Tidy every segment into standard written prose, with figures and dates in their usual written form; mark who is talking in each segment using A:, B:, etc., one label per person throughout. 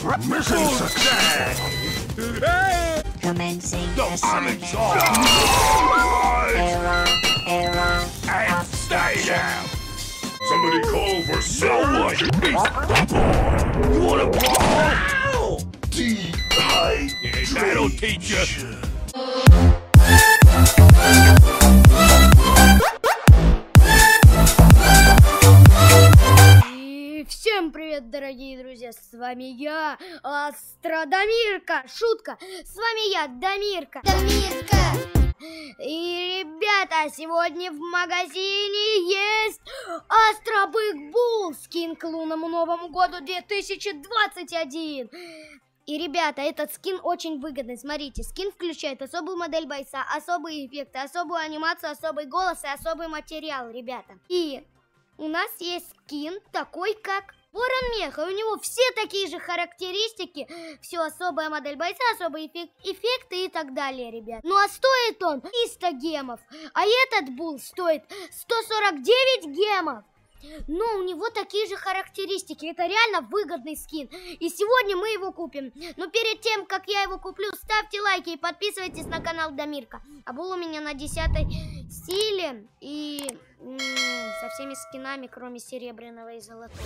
A: Mission success!
B: Commencing
A: I'm in
B: assignment.
A: charge!
B: Error.
A: And stay down! Somebody call for someone! You wanna brawl? Dehydration! That'll teach you!
C: Всем привет, дорогие друзья, с вами я, Астрадамирка. Шутка, с вами я, Дамирка. И, ребята, сегодня в магазине есть Астробык Булл, скин к лунному Новому году 2021. И, ребята, этот скин очень выгодный. Смотрите, скин включает особую модель бойца, особые эффекты, особую анимацию, особый голос и особый материал, ребята. И у нас есть скин такой, как Ворон Меха. У него все такие же характеристики. Все, особая модель бойца, особые эффекты и так далее, ребят. Ну а стоит он 300 гемов. А этот Булл стоит 149 гемов. Но у него такие же характеристики. Это реально выгодный скин. И сегодня мы его купим. Но перед тем, как я его куплю, ставьте лайки и подписывайтесь на канал Дамирка. А Булл у меня на 10-й силе. И со всеми скинами, кроме серебряного и золотого.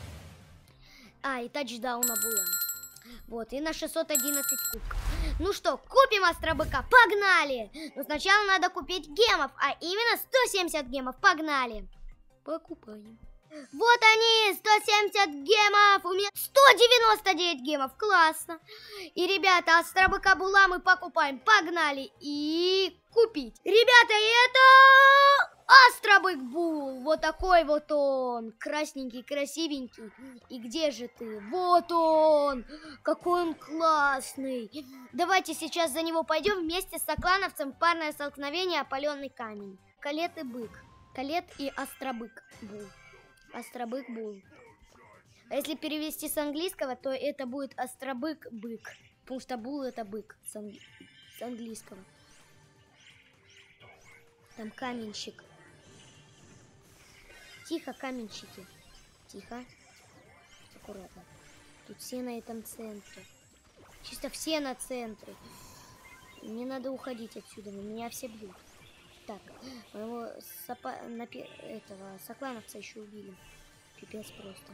C: И тачдауна Булла. Вот, и на 611 кубков. Ну что, купим Астробыка, погнали! Но сначала надо купить гемов, а именно 170 гемов, погнали! Покупаем. Вот они, 170 гемов, у меня 199 гемов, классно. И, ребята, Астробыка Булла мы покупаем, погнали. И купить. Ребята, это Астробык Булл, вот такой вот он, красненький, красивенький. И где же ты? Вот он, какой он классный. Давайте сейчас за него пойдем вместе с соклановцем в парное столкновение опаленный камень. Колет и бык. Колет и Астробык Булл. Астробык Булл. А если перевести с английского, то это будет Астробык бык. Потому что Булл это бык с английского. Там каменщик. Тихо, каменщики. Тихо. Аккуратно. Тут все на этом центре. Чисто все на центре. Мне надо уходить отсюда, меня все бьют. Так, моего этого соклановца еще убили. Пипец просто.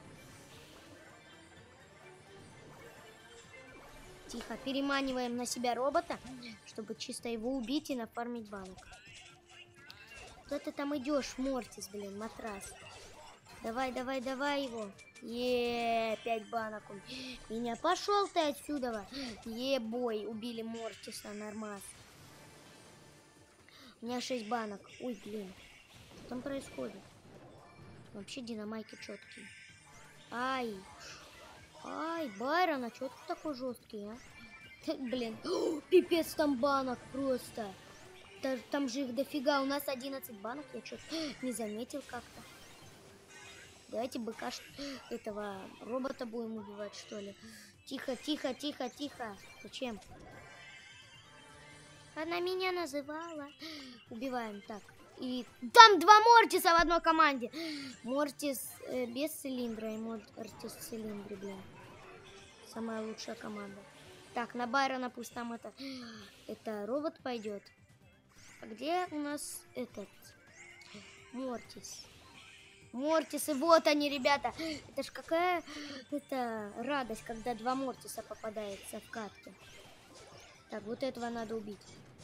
C: Тихо, переманиваем на себя робота, чтобы чисто его убить и нафармить банок. Куда ты там идешь, Мортис, блин, матрас? Давай, давай, давай его. 5 банок. Меня пошел ты отсюда. Бой, убили Мортиса, нормас. У меня 6 банок. Ой, блин. Что там происходит? Вообще динамайки четкие. Ай, Байрон, а что ты такой жесткий, а? Блин, пипец там банок просто. Там же их дофига. У нас 11 банок. Я что-то не заметил как-то. Давайте быка этого робота будем убивать, что ли. Тихо, тихо, тихо, тихо. Зачем? Она меня называла. Убиваем. Так. И там 2 Мортиса в одной команде. Мортис без цилиндра и Мортис с цилиндрой, блин. Самая лучшая команда. Так, на Байрона пусть там это робот пойдет. А где у нас этот Мортис? Мортисы, вот они, ребята. Это ж какая радость, когда 2 Мортиса попадается в катке. Так, вот этого надо убить.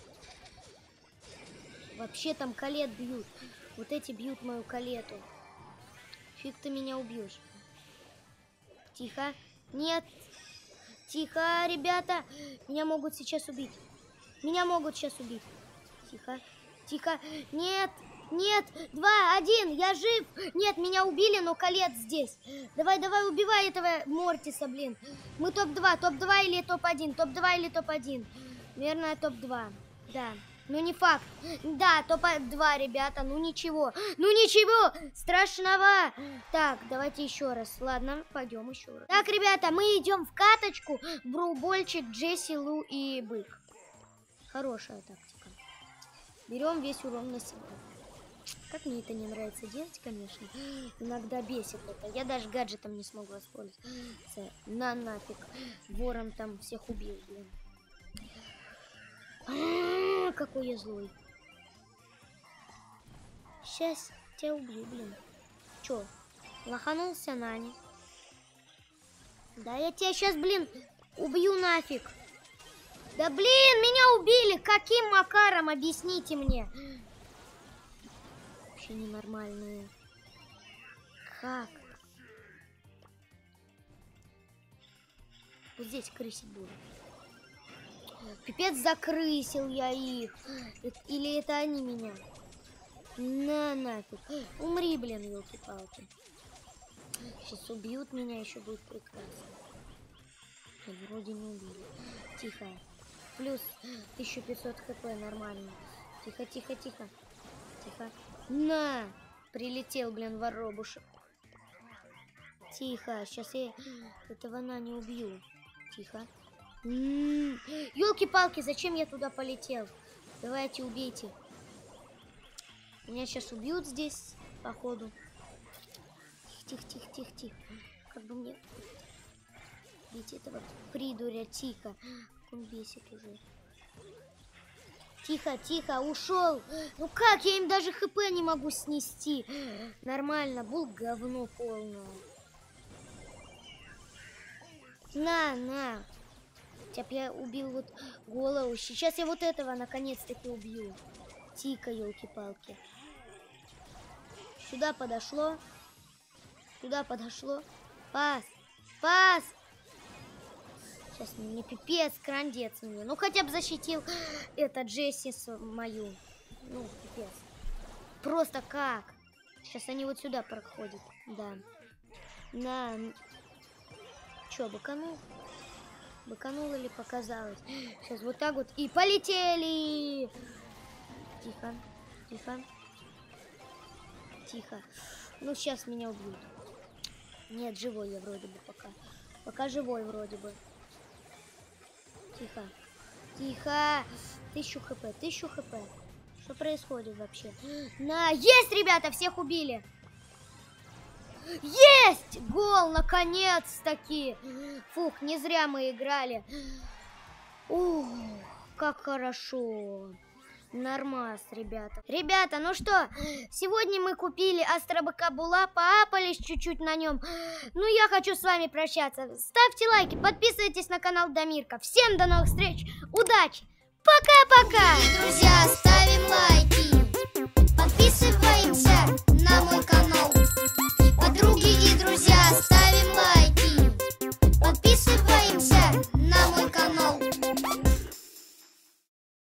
C: Вообще там колет бьют. Вот эти бьют мою колету. Фиг ты меня убьешь. Тихо. Нет. Тихо, ребята. Меня могут сейчас убить. Меня могут сейчас убить. Тихо. Тихо. Нет. Нет. 2, 1. Я жив. Нет, меня убили, но колет здесь. Давай, давай, убивай этого Мортиса, блин. Мы топ-2. Топ-2 или топ-1? Топ-2 или топ-1? Наверное, топ-2. Да. Ну не факт. Да, топ-2, ребята. Ну ничего. Ну ничего. Страшного. Так, давайте еще раз. Ладно, пойдем еще раз. Так, ребята, мы идем в каточку. Брубольчик, Джесси, Лу и Бык. Хорошая тактика. Берем весь урон на себя. Как мне это не нравится делать, конечно. Иногда бесит это. Я даже гаджетом не смогу воспользоваться. Нафиг. Ворон там всех убил, блин. Какой я злой. Сейчас тебя убью, блин. Чё? Лоханулся, Нани? Да я тебя сейчас, блин, убью нафиг. Да блин, меня убили. Каким макаром? Объясните мне. Вообще ненормальные. Как? Вот здесь крысить буду. Пипец, закрысил я их. Или это они меня? Нафиг. Умри, блин, елки-палки. Сейчас убьют меня, еще будет прекрасно. Вроде не убили. Тихо. Плюс 1500 хп, нормально. Тихо, тихо, тихо. Тихо. На! Прилетел, блин, воробушек. Тихо, сейчас я этого не убью. Тихо. Ёлки-палки, зачем я туда полетел? Давайте, убейте. Меня сейчас убьют здесь, походу. Тихо, тихо, тихо, тихо. Как бы мне... Видите, этого придуря, тихо. Он бесит уже. Тихо, тихо, ушел. Ну как, я им даже хп не могу снести. Нормально, был говно полное. На. Хотя я убил вот голову. Сейчас я вот этого наконец-таки убью. Тихо, елки-палки. Сюда подошло. Сюда подошло. Пас. Сейчас мне пипец, крандец мне. Ну хотя бы защитил это Джесси мою. Ну, пипец. Просто как? Сейчас они вот сюда проходят. Да. Чё, быканул? Быканул или показалось? Сейчас вот так вот и полетели! Тихо, тихо. Тихо. Ну, сейчас меня убьют. Нет, живой я вроде бы пока. Пока живой вроде бы. Тихо. Тихо. 1000 хп, 1000 хп. Что происходит вообще? Есть, ребята, всех убили. Есть! Гол, наконец-таки. Фух, не зря мы играли. Ух, как хорошо. Нормас, ребята. Ребята, ну что, сегодня мы купили Астробыка Була, поапались чуть-чуть на нем. Ну, я хочу с вами прощаться. Ставьте лайки, подписывайтесь на канал Дамирка. Всем до новых встреч, удачи, пока-пока! Друзья, ставим лайки.